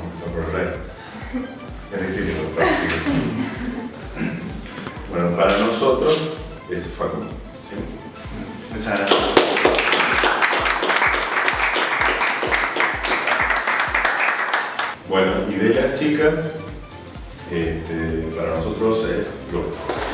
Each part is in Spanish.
empezar por el rey. Es difícil contar, chicos. Bueno, para nosotros es Facundo. ¿Sí? Muchas gracias. Bueno, y de las chicas, para nosotros es Lourdes.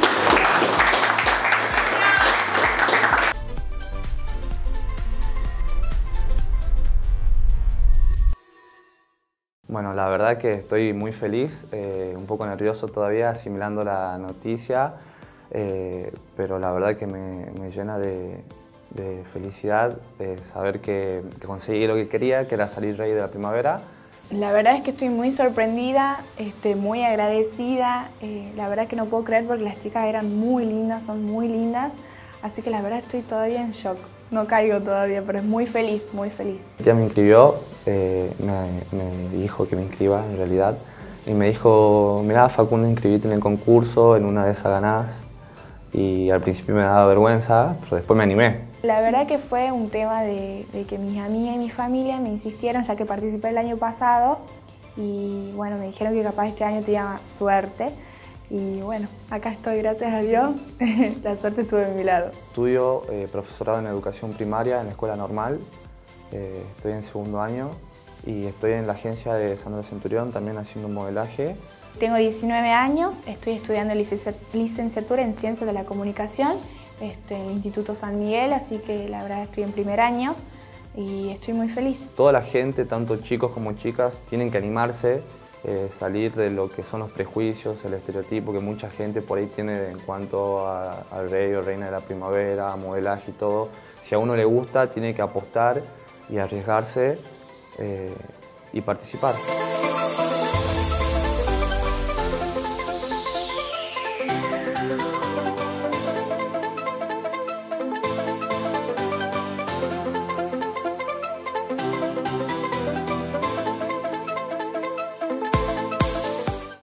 Bueno, la verdad que estoy muy feliz, un poco nervioso todavía asimilando la noticia, pero la verdad que me llena de felicidad saber que conseguí lo que quería, que era salir rey de la primavera. La verdad es que estoy muy sorprendida, muy agradecida. La verdad que no puedo creer porque las chicas eran muy lindas, son muy lindas. Así que la verdad estoy todavía en shock. No caigo todavía, pero es muy feliz, muy feliz. Mi tía me inscribió, me dijo que me inscriba en realidad. Y me dijo, mirá Facundo, inscribite en el concurso, en una de esas ganás. Y al principio me daba vergüenza, pero después me animé. La verdad que fue un tema de que mis amigas y mi familia me insistieron, ya que participé el año pasado, y bueno, me dijeron que capaz este año tenía suerte, y bueno, acá estoy, gracias a Dios, la suerte estuvo de mi lado. Estudio profesorado en educación primaria en la escuela normal, estoy en segundo año y estoy en la agencia de Sandra Centurión también haciendo un modelaje. Tengo 19 años, estoy estudiando licenciatura en Ciencias de la Comunicación en el Instituto San Miguel, así que la verdad estoy en primer año y estoy muy feliz. Toda la gente, tanto chicos como chicas, tienen que animarse, salir de lo que son los prejuicios, el estereotipo que mucha gente por ahí tiene en cuanto al rey o reina de la primavera, a modelaje y todo. Si a uno le gusta, tiene que apostar y arriesgarse y participar.